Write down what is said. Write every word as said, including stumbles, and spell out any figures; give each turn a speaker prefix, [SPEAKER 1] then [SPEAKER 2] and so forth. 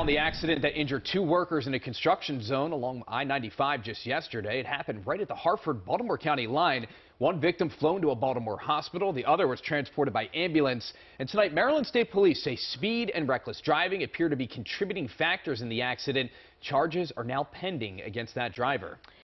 [SPEAKER 1] Now, the accident that injured two workers in a construction zone along I ninety-five just yesterday. It happened right at the Hartford-Baltimore County line. One victim flown to a Baltimore hospital. The other was transported by ambulance. And tonight, Maryland State Police say speed and reckless driving appear to be contributing factors in the accident. Charges are now pending against that driver.